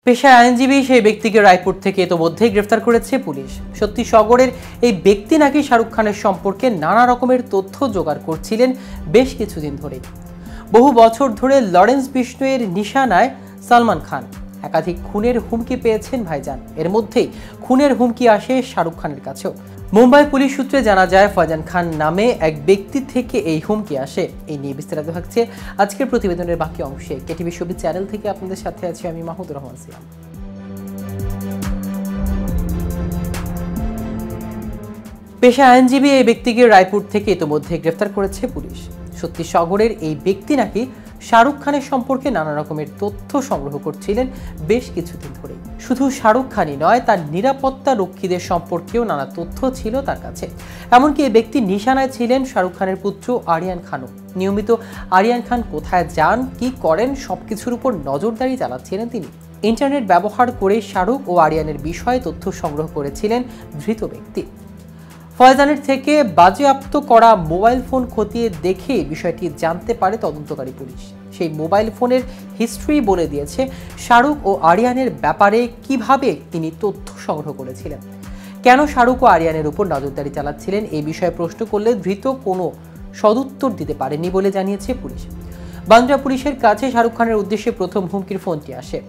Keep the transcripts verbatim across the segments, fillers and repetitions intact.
পেশায় আইনজীবী সেই ব্যক্তিকে রায়পুর থেকে ইতোমধ্যেই গ্রেফতার করেছে পুলিশ। সত্যি সগরের এই ব্যক্তি নাকি শাহরুখ খানের সম্পর্কে নানা রকমের তথ্য জোগাড় করছিলেন বেশ কিছুদিন ধরে। বহু বছর ধরে লরেন্স বিষ্ণুয়ের নিশানায় সালমান খান। একাধিক খুনের হুমকি পেয়েছেন ভাইজান। এর মধ্যেই খুনের হুমকি আসে শাহরুখ খানের কাছেও। মুম্বাই পুলিশ সূত্রে জানা যায়, ফয়জান খান নামে এক ব্যক্তি থেকে এই হুমকি আসে। এই নিয়ে বিস্তারিত থাকছে আজকের প্রতিবেদনের বাকি অংশে। কেটিভি ছবি চ্যানেল থেকে আপনাদের সাথে আছি আমি মাহমুদুর রহমান সিয়াম। পেশায় আইনজীবী এই ব্যক্তিকে রায়পুর থেকে ইতোমধ্যে গ্রেফতার করেছে পুলিশ। সত্যি সগরের এই ব্যক্তি নাকি শাহরুখ খানের সম্পর্কে নানা রকমের তথ্য সংগ্রহ করছিলেন বেশ কিছুদিন ধরে। শুধু শাহরুখ খানই নয়, তার নিরাপত্তা রক্ষীদের সম্পর্কেও নানা তথ্য ছিল তার কাছে। এমনকি এই ব্যক্তি নিশানায় ছিলেন শাহরুখ খানের পুত্র আরিয়ান খানও। নিয়মিত আরিয়ান খান কোথায় যান, কি করেন, সবকিছুর উপর নজরদারি চালাচ্ছিলেন তিনি। ইন্টারনেট ব্যবহার করে শাহরুখ ও আরিয়ানের বিষয়ে তথ্য সংগ্রহ করেছিলেন ধৃত ব্যক্তি। ফয়জানের থেকে বাজেয়াপ্ত করা মোবাইল ফোন খতিয়ে দেখে বিষয়টি জানতে পারে তদন্তকারী পুলিশ। সেই মোবাইল ফোনের হিস্ট্রি বলে দিয়েছে শাহরুখ ও আরিয়ানের ব্যাপারে কিভাবে তিনি তথ্য সংগ্রহ করেছিলেন। কেন শাহরুখ ও আরিয়ানের উপর নজরদারি চালাচ্ছিলেন এই বিষয়ে প্রশ্ন করলে ধৃত কোনো সদুত্তর দিতে পারেনি বলে জানিয়েছে পুলিশ। বান্দ্রা পুলিশের কাছে শাহরুখ খানের উদ্দেশ্যে প্রথম হুমকির ফোনটি আসে।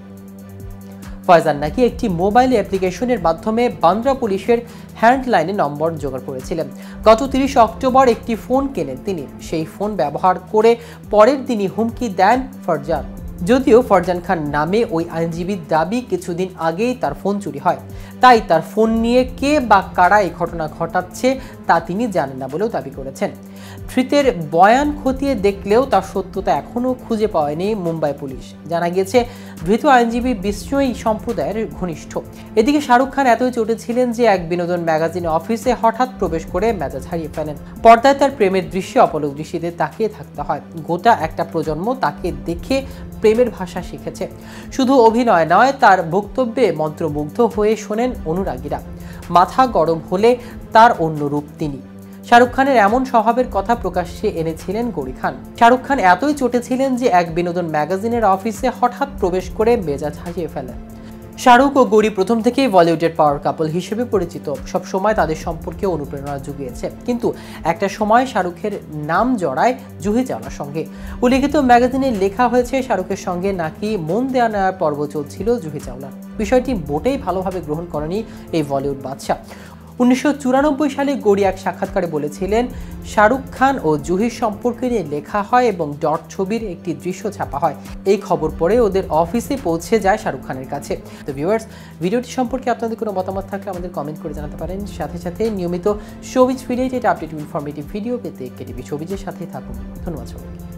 ফয়জান নাকি একটি মোবাইল অ্যাপ্লিকেশনের মাধ্যমে বান্দ্রা পুলিশের হ্যান্ডলাইনে নম্বর জোগাড় করেছিলেন। গত তিরিশ অক্টোবর একটি ফোন কেনেন তিনি। সেই ফোন ব্যবহার করে পরের দিনই হুমকি দেন ফরজান। যদিও ফরজান খান নামে ওই আইনজীবীর দাবি কিছুদিন আগেই তার ফোন চুরি হয়, তাই তার ফোন নিয়ে কে বা কারা এই ঘটনা ঘটাচ্ছে তা তিনি জানেন না বলেও দাবি করেছেন। ধৃতের বয়ান খতিয়ে দেখলেও তার সত্যতা এখনও খুঁজে পায়নি মুম্বাই পুলিশ। জানা গিয়েছে ধৃত আইনজীবী বিষ্ণুই সম্প্রদায়ের ঘনিষ্ঠ। এদিকে শাহরুখ খান এতই চটেছিলেন যে এক বিনোদন ম্যাগাজিনে অফিসে হঠাৎ প্রবেশ করে মেজাজ হারিয়ে ফেলেন। পর্দায় তার প্রেমের দৃশ্যে অপলক দৃষ্টিতে তাকিয়ে থাকতে হয়। গোটা একটা প্রজন্ম তাকে দেখে প্রেমের ভাষা শিখেছে। শুধু অভিনয় নয়, তার বক্তব্যে মন্ত্রমুগ্ধ হয়ে শোনেন অনুরাগীরা। মাথা গরম হলে তার অন্য রূপ তিনি। শাহরুখ খানের এমন স্বভাবের কথা প্রকাশ্যে এনেছিলেন গৌরী খান। শাহরুখ খান এতই চটেছিলেন যে এক বিনোদন ম্যাগাজিনের অফিসে হঠাৎ প্রবেশ করে মেজাজ হারিয়ে ফেলেন। শাহরুখ ও গৌরী প্রথম থেকেই বলিউডের পাওয়ার কাপল হিসেবে পরিচিত। সব সময় তাদের সম্পর্কে অনুপ্রেরণা জুগিয়েছে। কিন্তু একটা সময় শাহরুখের নাম জড়ায় জুহি চাওলার সঙ্গে। উল্লিখিত ম্যাগাজিনে লেখা হয়েছে শাহরুখের সঙ্গে নাকি মন দেয়া নেওয়ার পর্ব চলছিল জুহি চাওলার। বিষয়টি মোটেই ভালোভাবে গ্রহণ করেনি এই বলিউড বাদশা। উনিশশো চুরানব্বই সালে গৌরী এক সাক্ষাৎকারে বলেছিলেন, শাহরুখ খান ও জুহির সম্পর্কে নিয়ে লেখা হয় এবং ডট ছবির একটি দৃশ্য ছাপা হয়। এই খবর পরে ওদের অফিসে পৌঁছে যায় শাহরুখ খানের কাছে। তো ভিউয়ার্স, ভিডিওটি সম্পর্কে আপনাদের কোনো মতামত থাকলে আমাদের কমেন্ট করে জানাতে পারেন। সাথে সাথে নিয়মিত showbiz related update informative video পেতে কেটিভি শোবিজের সাথেই থাকুন। ধন্যবাদ সবাইকে।